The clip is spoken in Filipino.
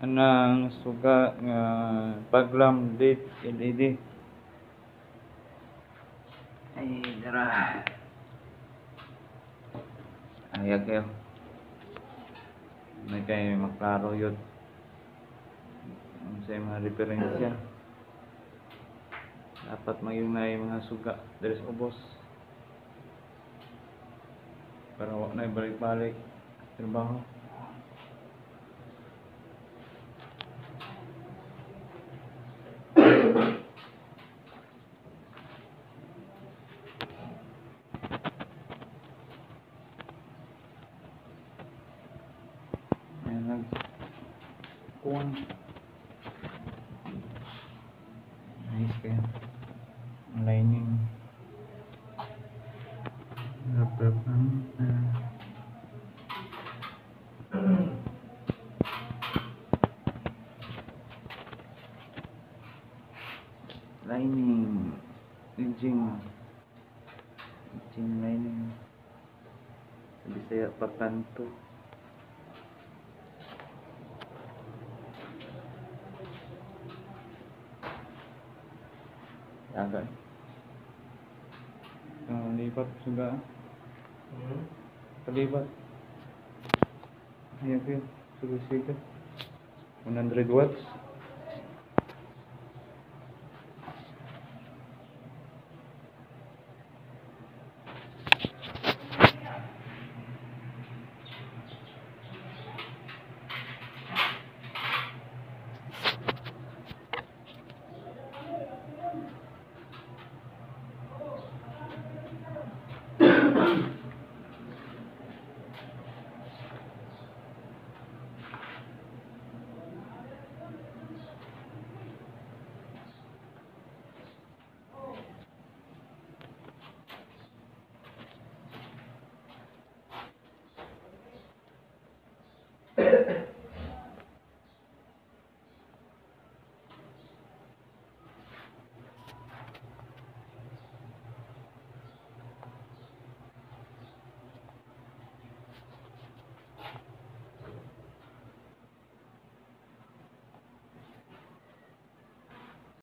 anang suga nga paglam date LED. Ay dara. Ayag kayo. May kayo maklaro yun. Sa mga referensya. Dapat maging na yung mga suga dari sa ubos. Para wak na balik-balik trabaho. Ayan, nagkuhan. Nice kaya. Lining. Rap-rap ang lining. Edging lining. Sabi saya pakanto. Agak. Lipat juga. Terlibat. Ayan, sudah 100 watts.